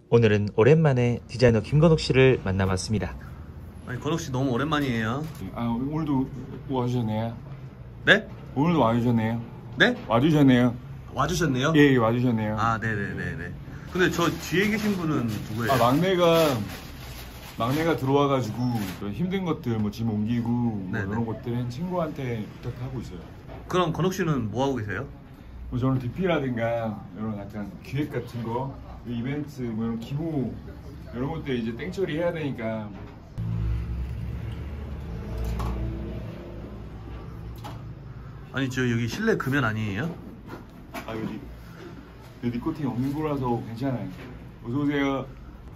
오늘은 오랜만에 디자이너 김건욱 씨를 만나봤습니다. 아니 건욱 씨 너무 오랜만이에요. 아 오늘도 와주셨네요. 네? 오늘도 와주셨네요. 네? 와주셨네요. 와주셨네요? 예, 와주셨네요. 아 네네네네. 근데 저 뒤에 계신 분은 누구예요? 아 막내가 들어와가지고 좀 힘든 것들 뭐 짐 옮기고 뭐 네네. 이런 것들은 친구한테 부탁하고 있어요. 그럼 건욱 씨는 뭐 하고 계세요? 뭐 저는 DP라든가 이런 약간 기획 같은 거, 이벤트 뭐 이런 기부 이런 것들 이제 땡처리 해야 되니까. 아니 저 여기 실내 금연 아니에요? 아 여기 니코틴 없는 거라서 괜찮아요. 어서 오세요.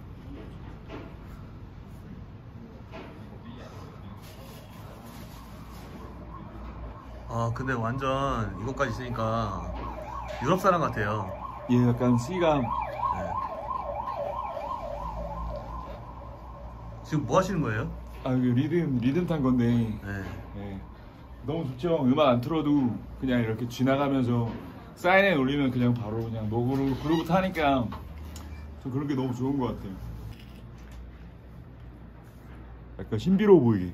아 근데 완전 이것까지 있으니까 유럽 사람 같아요. 예, 약간 C감. 네. 지금 뭐 하시는 거예요? 아 이거 리듬 탄 건데. 네. 네. 너무 좋죠. 음악 안 틀어도 그냥 이렇게 지나가면서 사인에 올리면 그냥 바로 그냥 목으로 그루브 타니까 저 그런 게 너무 좋은 것 같아요. 약간 신비로워 보이게.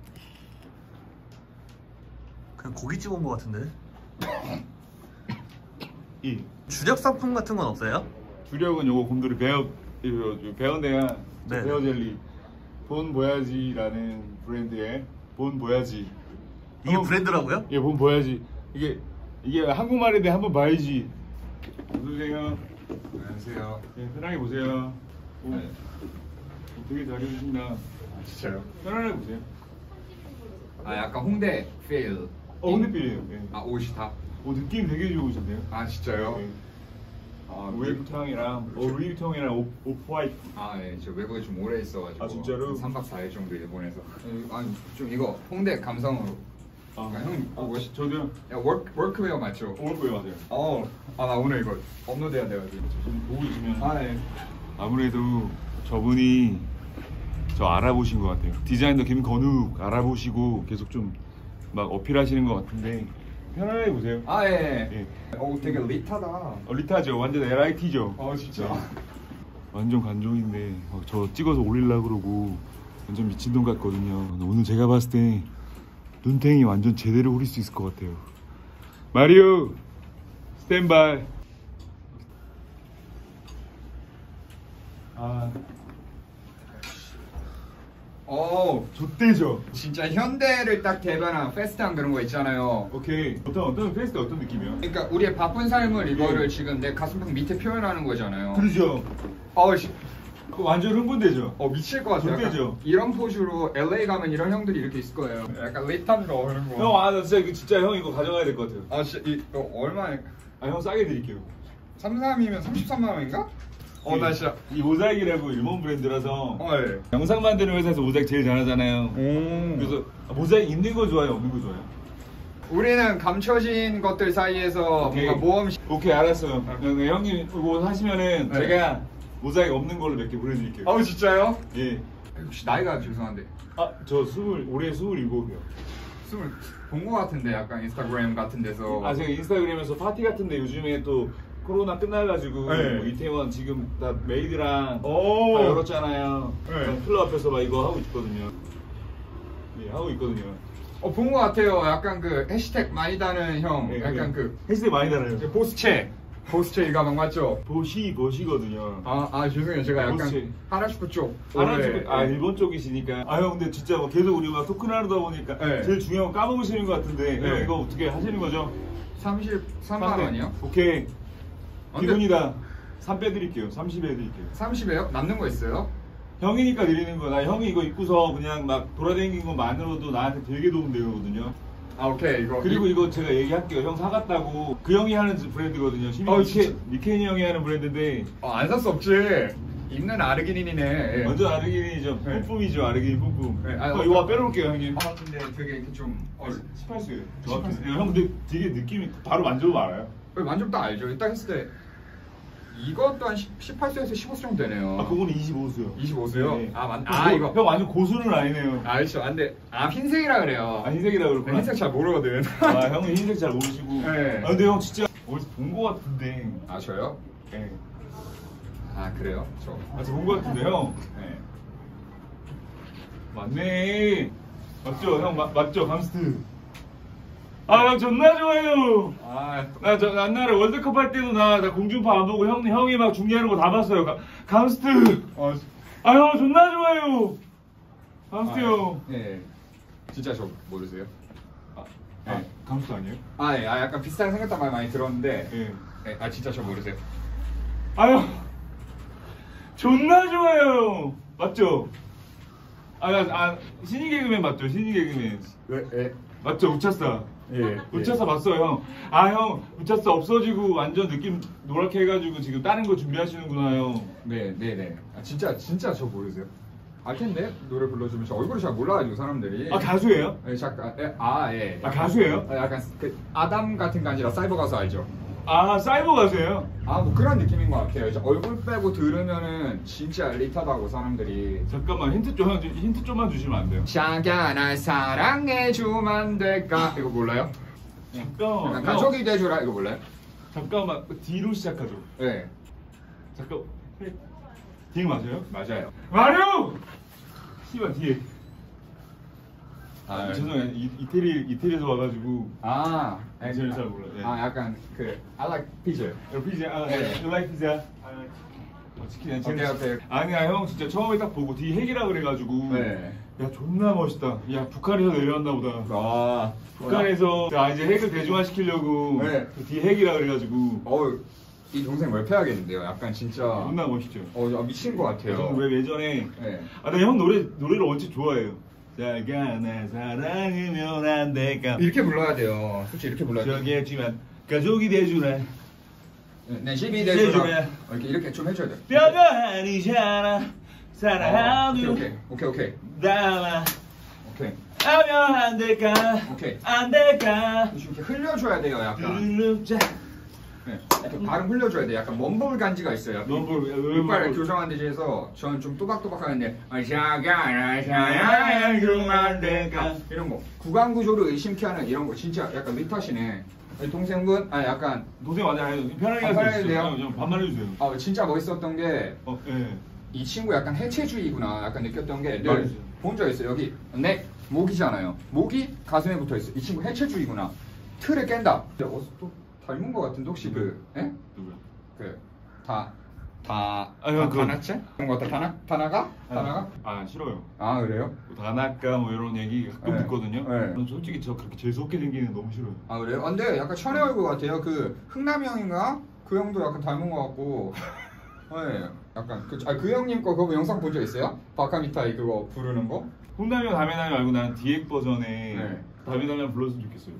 그냥 고기 집어온 것 같은데. 이 주력 상품 같은 건 없어요? 주력은 요거 곰돌이 베어네야 네. 베어 젤리 본 보야지라는 브랜드의 본 보야지. 이게 브랜드라고요? 예, 본 보야지. 이게 한국말인데 한번 봐야지. 어서오세요. 안녕하세요. 네, 편하게 보세요. 오, 네. 되게 잘해주신다. 아, 진짜요? 편안하게 보세요. 아, 약간 홍대 필. 홍대필이에요. 네. 아, 옷이 다. 오, 느낌 되게 좋으신데요? 아, 진짜요? 네. 아, 루이비통이랑 루이비통이랑 오프화이트. 아, 예. 저 외국에 좀 오래 있어가지고. 아, 진짜로? 3박 4일 정도 일본에서. 아니, 좀 이거 홍대 감성으로. 아, 형, 옷이. 저도요. 야, 워크웨어 맞죠? 오프웨어 맞아요. 나 오늘 이거 업로드해야 돼가지고. 지금 보고 계시면 아, 예. 아무래도 저분이 저 알아보신 것 같아요. 디자이너 김건욱 알아보시고 계속 좀 막 어필하시는 것 같은데 편안하게 보세요. 아, 예. 예. 되게 릿하다. 리타죠. 완전 LIT죠. 진짜. 완전 관종인데 저 찍어서 올리려고 그러고 완전 미친놈 같거든요. 오늘 제가 봤을 때 눈탱이 완전 제대로 후릴 수 있을 것 같아요. 마리오 스탠바이. 아 좋대죠. 진짜 현대를 딱 대변한 페스트한 그런 거 있잖아요. 오케이. 어떤 페스트 어떤 느낌이요? 그러니까 우리의 바쁜 삶을 이거를 지금 내 가슴팍 밑에 표현하는 거잖아요. 그러죠. 그거 완전 흥분되죠. 미칠 것 같아요. 좋대죠. 약간 이런 포즈로 LA 가면 이런 형들이 이렇게 있을 거예요. 약간 릿한 거 하는 거. 형, 나 진짜 형 이거 가져가야 될 것 같아요. 진짜 이거 얼마에? 형 싸게 드릴게요. 33이면 33만 원인가? 나 진짜. 이 모자익이라고 일본 브랜드라서 예. 영상 만드는 회사에서 모자익 제일 잘하잖아요. 그래서 모자익 있는 거 좋아요, 없는 거 좋아요? 우리는 감춰진 것들 사이에서 오케이. 뭔가 모험. 오케이, 알았어요. 형님 이거 하시면은 네. 제가 모자익 없는 걸로 몇 개 보내드릴게요. 진짜요? 예. 혹시 나이가 죄송한데 저 올해 27이요. 스물 본 거 같은데 약간 인스타그램 같은 데서. 제가 인스타그램에서 파티 같은데 요즘에 또 코로나 끝나가지고 네. 뭐 이태원 지금 다 메이드랑 다 오. 열었잖아요. 네. 클럽 앞에서 막 이거 하고 있거든요. 네, 하고 있거든요. 본 거 같아요. 약간 그 해시태그 많이 다는 형. 네, 약간 네. 그 해시태그 많이 달아요. 보스체 이 가방 맞죠? 보시거든요. 죄송해요. 제가 약간 보스체. 하라슈쿠 쪽. 일본 쪽이시니까. 형 근데 진짜 뭐 계속 우리 막 토큰 하다 보니까 네. 제일 중요한 거 까먹으시는 것 같은데 네. 형 이거 어떻게 하시는 거죠? 33만 원이요? 오케이. 근데- 기본이다. 3 빼드릴게요. 30 빼드릴게요. 30에요? 남는 거 있어요? 형이니까 드리는 거야. 형이 이거 입고서 그냥 막 돌아다니는 것만으로도 나한테 되게 도움되거든요. 오케이. 그리고 이거 제가 얘기할게요. 형 사갔다고. 그 형이 하는 브랜드거든요. 진짜? 니켄이 형이 하는 브랜드인데 안 살 수 없지. 입는 아르기닌이네. 완전 아르기닌이죠. 네. 뿜뿜이죠. 아르기닌 뿜뿜. 네. 이거 빼놓을게요, 형님. 근데 되게 이렇게 좀 18수예요. 18수. 형 근데 되게 느낌이 바로 만져보면 알아요. 만족 다 알죠. 딱 했을 때 이것도 한 18세에서 15세 정도 되네요. 그거는 25수요. 25세요? 네. 이거. 형 완전 고수는 아니네요. 알죠. 근데 흰색이라 그래요. 흰색이라 그러구나. 흰색 잘 모르거든. 형은 흰색 잘 모르시고. 네. 근데 형 진짜 어디서 본 거 같은데. 저요? 네. 아 그래요? 저. 저 본 거 같은데 형. 네. 맞네. 맞죠 형 맞죠 감스트. 아 형 존나 좋아요. 아 나 저 옛날에 월드컵 할 때도 나 공중파 안 보고 형이 막 중계하는 거 다 봤어요. 감스트. 아 형 존나 좋아요. 감스트 형. 네. 진짜 저 모르세요? 네. 감스트 아니에요? 아 예. 아 약간 비슷하게 생겼단 말 많이 들었는데. 예. 네. 아 진짜 저 모르세요? 아유 존나 좋아요. 맞죠? 신인 개그맨 맞죠? 신인 개그맨. 왜? 맞죠? 우차싸. 예. 우차싸 봤어요 형. 아 형 우차싸 없어지고 완전 느낌 노랗게 해가지고 지금 다른 거 준비하시는구나 형. 네네네. 아 진짜 저 모르세요? 알 텐데 노래 불러주면 저 얼굴을 잘 몰라가지고 사람들이. 아 가수예요? 네, 잠깐. 예. 예. 아 가수예요? 약간 그 아담 같은 거 아니라 사이버 가수 알죠? 아 사이버 가수예요? 아 뭐 그런 느낌인 것 같아요. 이제 얼굴 빼고 들으면은 진짜 리타다고 사람들이. 잠깐만 힌트 좀만 주시면 안 돼요? 자기야 날 사랑해주면 안 될까? 이거 몰라요? 잠깐만 형, 가족이 돼주라 이거 몰라요? 잠깐만 뒤로 시작하죠. 네. 잠깐 뒤에 맞아요? 맞아요. 마리오! 씨발 뒤에. 아, 죄송해요 이태리에서 와가지고 저는 잘 몰라요. 네. 아 약간 그 I like pizza. 피자 네. you like pizza? 치킨 오케이. 아니야 형 진짜 처음에 딱 보고 뒤에 핵이라 그래가지고 네. 야 존나 멋있다. 야 북한에서 내려왔나 보다. 아 북한에서 이제 핵을 대중화시키려고 네. 그 뒤에 핵이라 그래가지고 이 동생 월패하겠는데요. 약간 진짜. 존나 멋있죠. 미친 것 같아요. 저는 왜 예전에 네. 나 형 노래를 원체 좋아해요. 자가 나 사랑하면 안 될까 이렇게 불러야 돼요. 솔직히 이렇게 불러야 돼요. 저기 했지만 가족이 돼주라 내 집이 돼주라. 돼주라. 이렇게 좀 해줘야 돼. 뼈가 아니잖아 사랑하도 오케이. 담아 오케이. 하면 안 될까 오케이. 안 될까 이렇게 흘려줘야 돼요. 약간. 르르자 네. 이렇게 발음 흘려줘야 돼. 약간 멈볼 간지가 있어요. 이빨을 교정하는 데서 저는 좀 또박또박 하는데 안 될까 이런 거 구강 구조를 의심케 하는 이런 거 진짜 약간 밑하시네. 동생분 약간 동생 맞아요. 편하게 편하게 돼요? 하세요. 반말해 주세요. 진짜 멋있었던 게 이 예. 친구 약간 해체주의구나 약간 느꼈던 게 맞아요. 본 적 있어요. 여기 넥 목이잖아요. 목이 가슴에 붙어 있어. 이 친구 해체주의구나. 틀을 깬다. 또 닮은 것 같은데 혹시 누구야? 다나체? 그런 거 같아. 다나가? 싫어요. 아 그래요? 다나카 뭐 이런 얘기 가끔 네. 듣거든요. 네. 전 솔직히 저 그렇게 재수없게 생기는 거 너무 싫어요. 아 그래요? 근데 약간 천혜 얼굴 같아요. 그 흥남 형인가? 그 형도 약간 닮은 것 같고. 네. 약간 그 형님 거 그거 영상 본 적 있어요? 바카미타이 그거 부르는 거? 홍남이 다메나미 말고 나는 디엑 버전에 네. 다메나미 불렀으면 좋겠어요.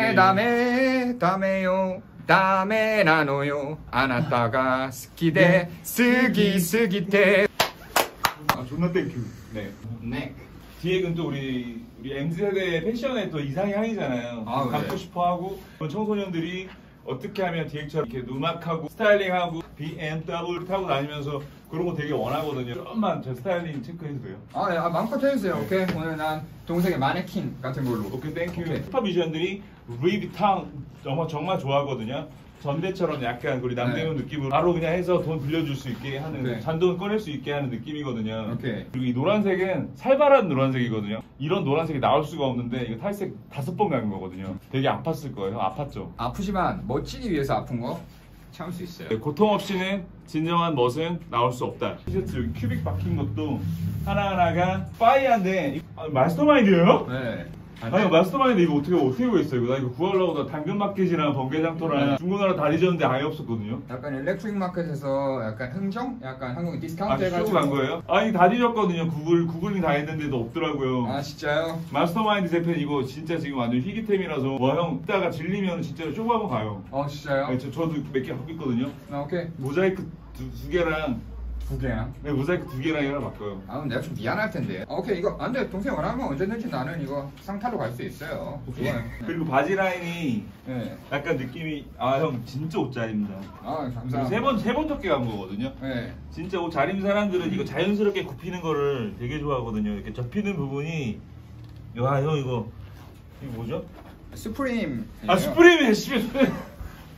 다메요 다메 나노요 아나타가 스키데 스기테. 존나 땡큐. 네. 디엑은 또 우리 MZ세대의 패션의 또 이상의 향이잖아요. 아, 갖고 네. 싶어하고 청소년들이 어떻게 하면 디엑처럼 이렇게 누막하고 스타일링하고 BMW 타고 다니면서 그런 거 되게 원하거든요. 좀만 저 스타일링 체크해도 돼요? 마음껏 해주세요. 오케이. 오늘 난 동생의 마네킹 같은 걸로. 오케이 땡큐. 오케이. 슈퍼비전들이 루이비탕 정말 좋아하거든요. 전대처럼 약간 우리 남대문 느낌으로 바로 그냥 해서 돈 빌려줄 수 있게 하는 오케이. 잔돈 꺼낼 수 있게 하는 느낌이거든요. 오케이. 그리고 이 노란색은 살벌한 노란색이거든요. 이런 노란색이 나올 수가 없는데 이거 탈색 5번 간 거거든요. 되게 아팠을 거예요. 아팠죠? 아프지만 멋지기 위해서 아픈 거 참을 수 있어요. 네, 고통 없이는 진정한 멋은 나올 수 없다. 티셔츠 여기 큐빅 박힌 것도 하나하나가 파이어인데 마스터마인드예요? 네. 아니 마스터마인드 이거 어떻게 구했어 이거? 나 이거 구하려고 나 당근마켓이랑 번개장터랑 중고나라 다 잊었는데 아예 없었거든요. 약간 일렉트릭 마켓에서 약간 흥정? 약간 한국 디스카운트 아 해가지고. 간 거예요? 아니 다 뒤졌거든요. 구글링 다 했는데도 없더라고요. 아 진짜요? 마스터마인드 재팬 이거 진짜 지금 완전 희귀템이라서 와 형 이따가 질리면 진짜로 쇼부 한번 가요. 진짜요? 아니, 저도 몇 개 갖고 있거든요. 오케이. 모자이크 두 개랑 두 개나? 네, 모자이크 2개랑 하나 바꿔요. 근데 내가 좀 미안할 텐데. 오케이 이거 안돼. 동생 원하면 언제든지 나는 이거 상타로 갈 수 있어요. 좋아요. 그리고 바지 라인이 네. 약간 느낌이 형 진짜 옷 잘 입는다. 감사합니다. 세 번 적게 간 거거든요. 네. 진짜 옷 잘 입는 사람들은 이거 자연스럽게 굽히는 거를 되게 좋아하거든요. 이렇게 접히는 부분이 형 이거 뭐죠? 스프림. 스프림이네. 스프림.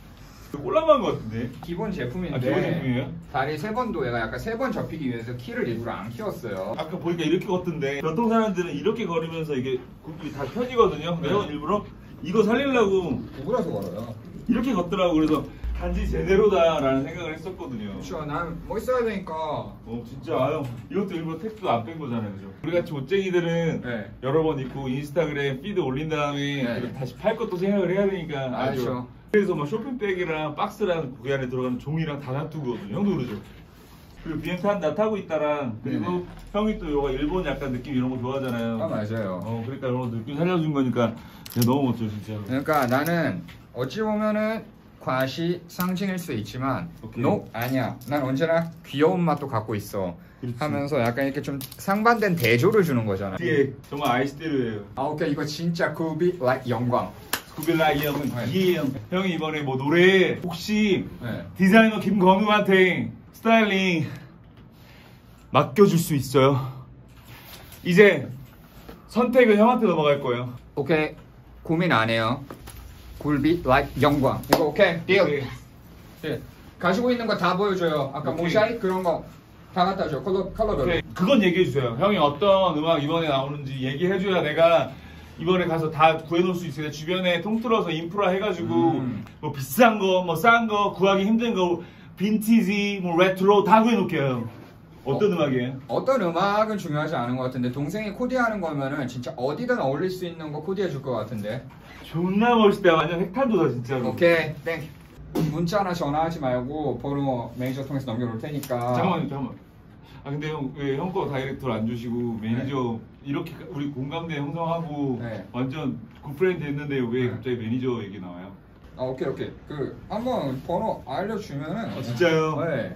꼴랑한 것 같은데. 기본 제품인데 아, 기본 제품이에요? 다리 3번도 얘가 약간 3번 접히기 위해서 키를 일부러 안 키웠어요. 아까 보니까 이렇게 걷던데 보통 사람들은 이렇게 걸으면서 이게 굽이 다 펴지거든요. 근데 형은 일부러 이거 살리려고 구부려서 걸어요. 이렇게 걷더라고. 그래서 단지 제대로다라는 생각을 했었거든요. 그렇죠. 난 멋있어야 되니까. 진짜 형 이것도 일부러 택도 안 뺀 거잖아요, 그죠? 우리같이 옷쟁이들은 네. 여러 번 입고 인스타그램 피드 올린 다음에 네. 다시 팔 것도 생각을 해야 되니까 알죠. 그래서 막 쇼핑백이랑 박스랑 거기 안에 들어가는 종이랑 다 놔두거든요. 형도 그러죠? 그리고 비행 나 타고 있다랑 그리고 네네. 형이 또 요가 일본 약간 느낌 이런 거 좋아하잖아요. 아 맞아요. 그러니까 이런 거 느낌 살려준 거니까 너무 멋져 진짜. 그러니까 나는 어찌 보면은 과시 상징일 수 있지만 오케이. no 아니야. 난 언제나 귀여운 맛도 갖고 있어. 그렇지. 하면서 약간 이렇게 좀 상반된 대조를 주는 거잖아. 뒤에 정말 아이스테르예요. 아 오케이 이거 진짜 구비 like 영광. 구빌라이 형은 네. 이해형. 형이 이번에 뭐 노래 혹시 네. 디자이너 김건우한테 스타일링 맡겨줄 수 있어요? 이제 선택은 형한테 넘어갈 거예요. 오케이 고민 안 해요. 굴비 like 영광. 이거 오케이 딜. 오케이. 딜. 가지고 있는 거 다 보여줘요. 아까 오케이. 모샤이 그런 거 다 갖다 줘. 컬러별로. 오케이. 그건 얘기해 주세요. 형이 어떤 음악 이번에 나오는지 얘기해줘야 내가 이번에 가서 다 구해놓을 수 있어요. 주변에 통틀어서 인프라 해가지고 뭐 비싼 거, 뭐 싼 거, 구하기 힘든 거, 빈티지, 뭐 레트로 다 구해놓을게요. 어떤 음악이에요? 어떤 음악은 중요하지 않은 것 같은데 동생이 코디하는 거면은 진짜 어디든 어울릴 수 있는 거 코디해 줄 것 같은데. 존나 멋있다. 완전 핵탄도다 진짜로. 오케이 땡. 문자나 전화하지 말고 번호 매니저 통해서 넘겨놓을 테니까. 잠깐만. 아 근데 형 왜 형 거 다이렉트로 안 주시고 매니저 이렇게 우리 공감대 형성하고 네. 완전 굿프렌드 했는데 왜 네. 갑자기 매니저 얘기 나와요? 아 오케이 그 한번 번호 알려주면은. 진짜요? 네.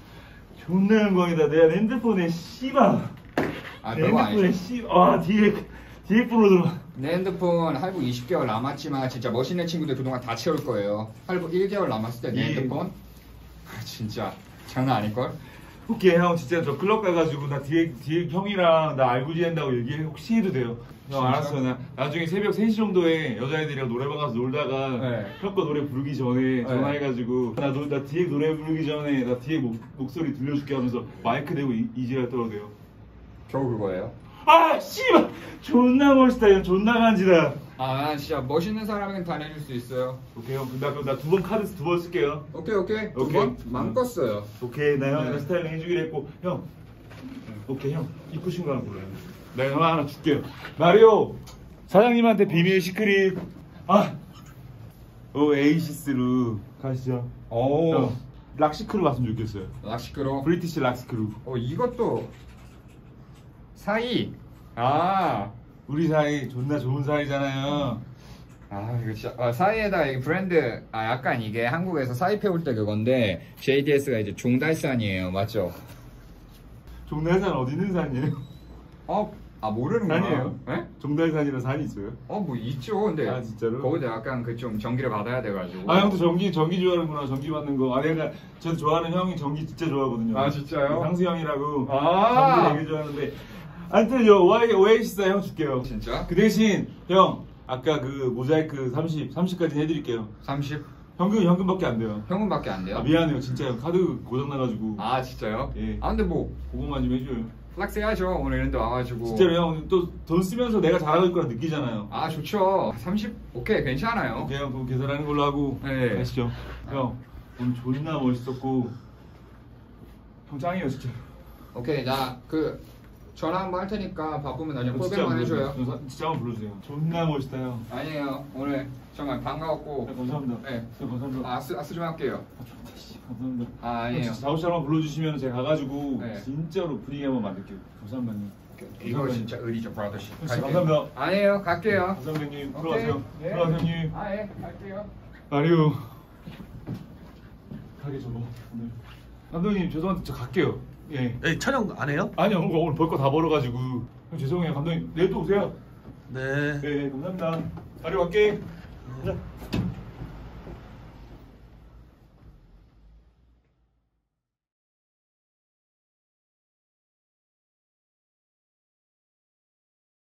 존나 영광이다. 내가 핸드폰에 씨발. 아 내 별거 핸드폰에 아니죠. 씨발. 아 뒤에 번호 들어. 내 핸드폰 할부 20개월 남았지만 진짜 멋있는 친구들 그동안 다 채울 거예요. 할부 1개월 남았을 때 내 예. 핸드폰 아, 진짜 장난 아닐걸? 오케이 형 진짜 저 클럽 가가지고 나 뒤에 형이랑 나 알고 지낸다고 얘기 혹시 해도 돼요? 형 진짜? 알았어. 나 나중에 새벽 3시 정도에 여자애들이랑 노래방 가서 놀다가 네. 형 거 노래 부르기 전에 전화해가지고 나 뒤에 노래 부르기 전에 나 뒤에 목소리 들려줄게 하면서 마이크 대고 이지랄 떨어도 돼요. 겨우 그거예요? 아 씨발 존나 멋있다. 형 존나 간지다. 아 진짜 멋있는 사람은 다 내줄 수 있어요. 오케이 형 그럼 나 두 번 카드 두 번 쓸게요. 오케이 오케이. 두번 마음껏 써요. 오케이 나 형이랑 네. 스타일링 해주기로 했고 형 오케이 형 이쁘신 거 하나 골라요. 내가 형 하나 줄게요. 마리오 사장님한테 비밀 시크릿 에이시스로 가시죠. 오 형, 락시크루 갔으면 좋겠어요. 락시크로. 브리티시 락시크루. 이것도 사이. 아 우리 사이 존나 좋은 사이잖아요. 이거 진짜 사이에다가 이 브랜드 약간 이게 한국에서 사이 패올 때 그건데 JDS가 이제 종달산이에요 맞죠? 종달산 어디 있는 산이에요? 모르는구나. 산이에요? 네? 종달산이라는 산이 있어요? 뭐 있죠 근데 아, 진짜로? 거기도 약간 그 좀 전기를 받아야 돼가지고. 아 형도 전기 좋아하는구나. 전기 받는 거. 내가 저도 좋아하는 형이 전기 진짜 좋아하거든요. 아, 진짜요? 상수 형이라고 아. 전기 되게 좋아하는데 아무튼 오아시스 형 줄게요. 진짜? 그 대신 형 아까 그 모자이크 30까지 해드릴게요. 30? 현금밖에 안 돼요. 현금밖에 안 돼요? 미안해요 진짜 카드 고장 나가지고. 진짜요? 예. 근데 뭐 그거만 좀 해줘요. 플렉스 해야죠 오늘 이런 데 와가지고. 진짜로 형 오늘 또 돈 쓰면서 내가 잘하고 있을 거라 느끼잖아요. 좋죠. 30 오케이 괜찮아요. 오케이 형 그거 계산하는 걸로 하고 네. 가시죠. 형 오늘 존나 멋있었고 형 짱이에요 진짜. 오케이 나 그 전화 한번 할 테니까 바쁘면 나중에 진짜 콜백만 해줘요. 진짜 한번 불러주세요. 존나 멋있다 형. 아니에요 오늘 정말 반가웠고. 네, 감사합니다. 네. 네, 감사합니다. 아스 좀 할게요. 감사합니다. 아니에요. 작업실 한번 불러주시면 제가 가가지고 네. 진짜로 분위기 한번 만들게요. 감사합니다 형님. 이거 진짜 의리죠 브라더십. 진짜 감사합니다. 아니에요 갈게요. 감사합니다 형님. 오케이. 들어가세요. 네. 들어가세요 형님. 갈게요. 마리오. 가게 좀 오늘. 감독님 죄송한데 저 갈게요. 예. 촬영 안 해요? 아니요 오늘 볼 거 다 벌어가지고 형, 죄송해요 감독님 내일 또 오세요. 네. 네 감사합니다. 마리오 갈게. 가자.